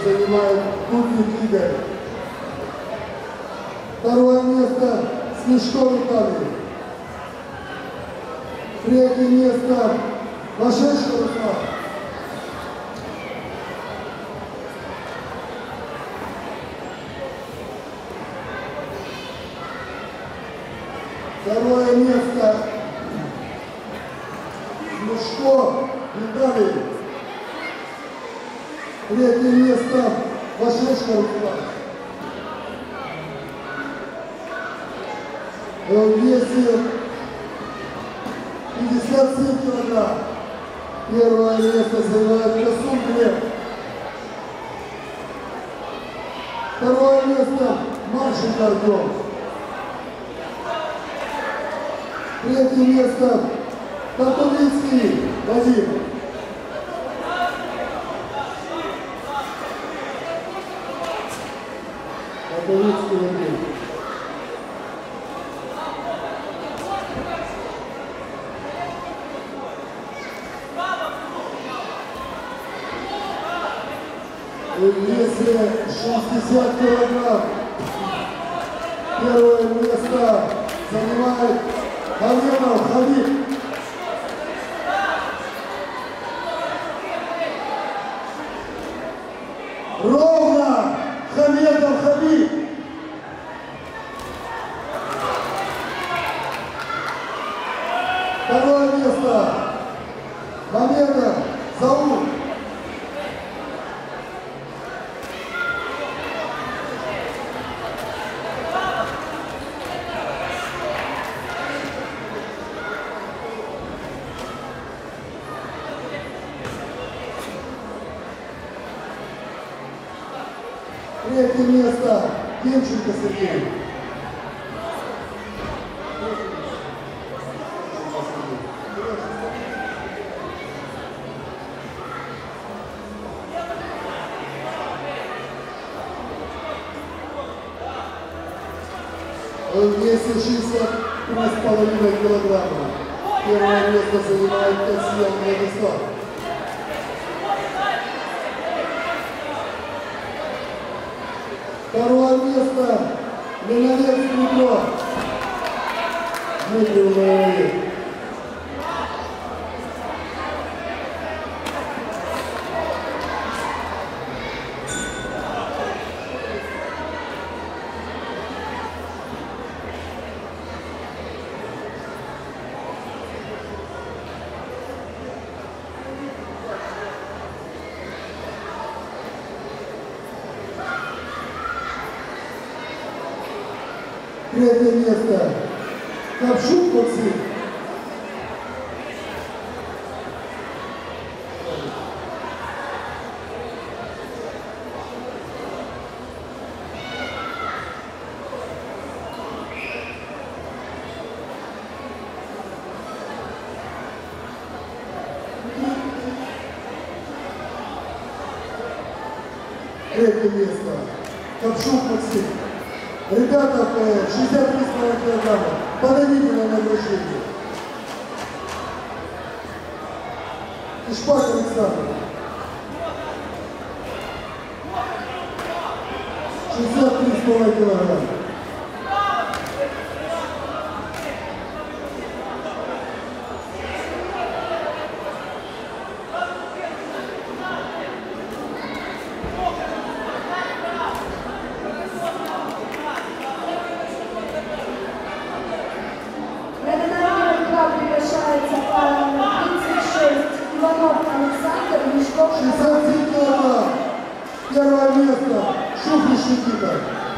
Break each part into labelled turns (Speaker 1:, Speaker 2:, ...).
Speaker 1: занимает Дудник Игорь. Второе место Снежко Виталий. Третье место Машешко Руслан. Второе место Снежко Виталий. Третье место Машешко Руслан. В весе 57 килограмм. Первое место занимает Касун Глеб. Второе место Марченко Артем. Третье место Татулинский Вадим. Татулинский Вадим. В весе 60 килограмм. Первое место занимает Хамедов Хабиб. Ровно Хамедов Хабиб. Второе место Хамедов Заур. Третье место Демченко Сергей. В весе 63,5 килограмма. Первое место занимает Касьян Владислав. Второе место Леонид Дмитров. Дмитрий Леонид. Третье место Ковшук Максим. Третье место Ковшук Максим. Ребята, 63,5 килограмма, подойдите на награждение. Ишпак Александр. 63,5 килограмма.
Speaker 2: Приглашается пара номер 36 Иванов Александр, Мешков
Speaker 1: 67 килограмм. Первое место Шуфрич Никита.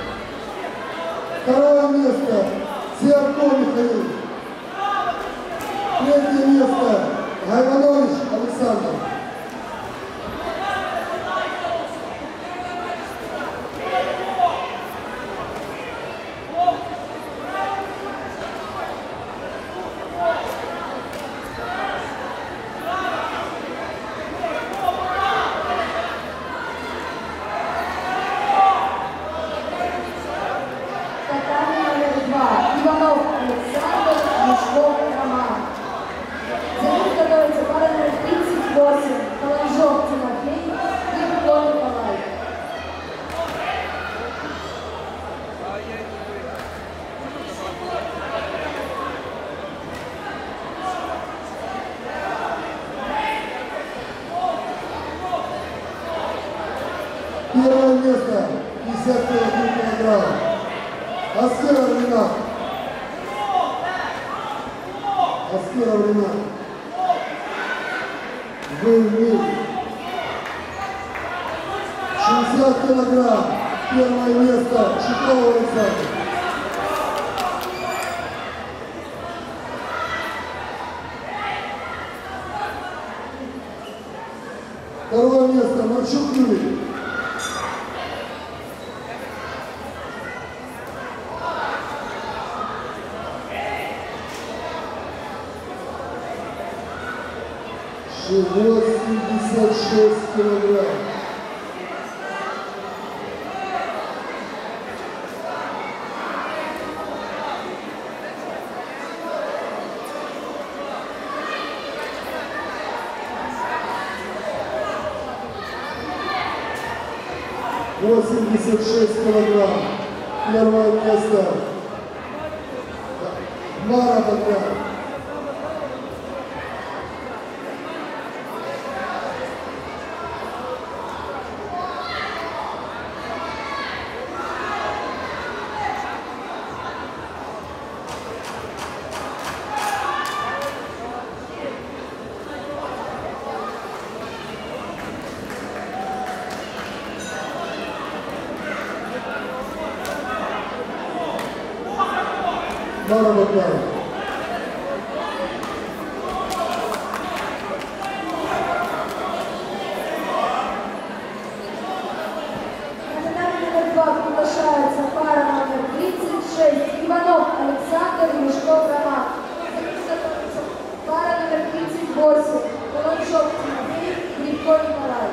Speaker 1: Второе место Сиарко Михаил. Третье место Гайванович Александр.
Speaker 2: Иванов Александр, Мешков Роман. За ним готовится пара номер 38
Speaker 1: Первое место 51 килограмм. Аскеров Ренат. Аскеров Ренат. Вы 60 килограмм. Первое место Чикова Александр. Второе место Марчук Юрий. Шестьдесят 86 килограмм. килограмм. Первое место. Мара Богдан. Мара Богдан.
Speaker 2: Приглашается пара номер 36 Иванов Александр, Мешков Роман. Пара номер 38 Волончук Тимофей, Грибко Николай.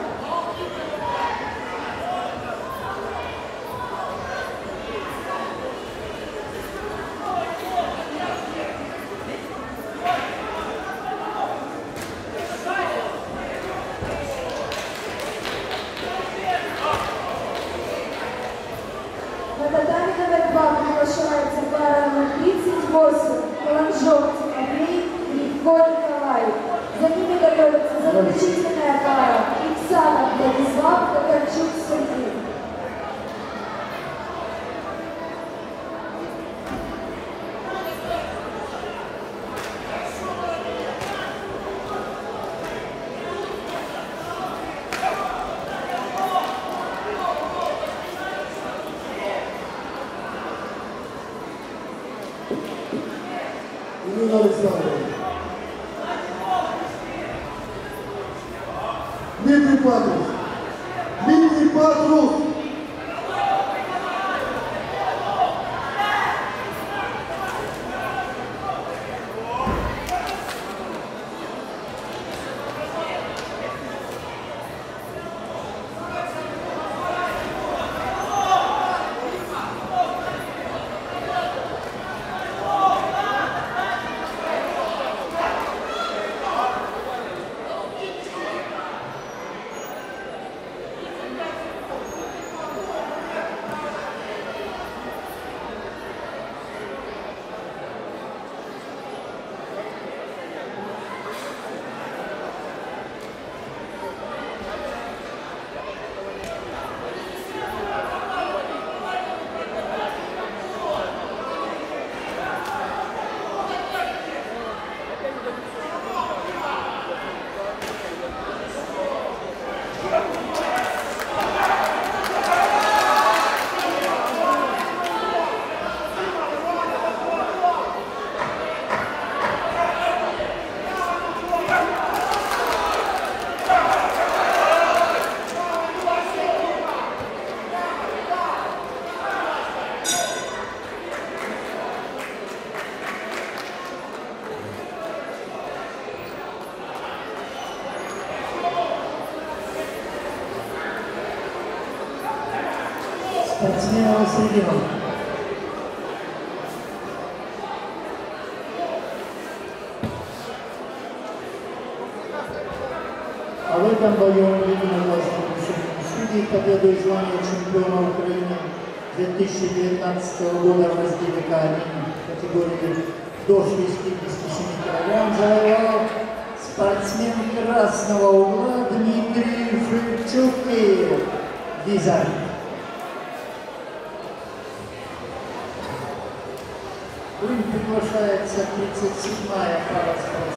Speaker 2: Приглашается пара номер 38 Волончук Тимофей, Грибко Николай. За ними готовится заключительная пара Иксанов Владислав, Токарчук Сергей.
Speaker 1: Ирина Александровна. Дмитрий Патрус. Дмитрий Патрус.
Speaker 3: Спортсменов Срединов. А в этом бою судьи победу и звание чемпиона Украины 2019 года в разделе К1 категории до 67 кг завоевал спортсмен красного угла Дмитрий Шевчук. Виза. В ринг приглашается 37-я пара спортсменов.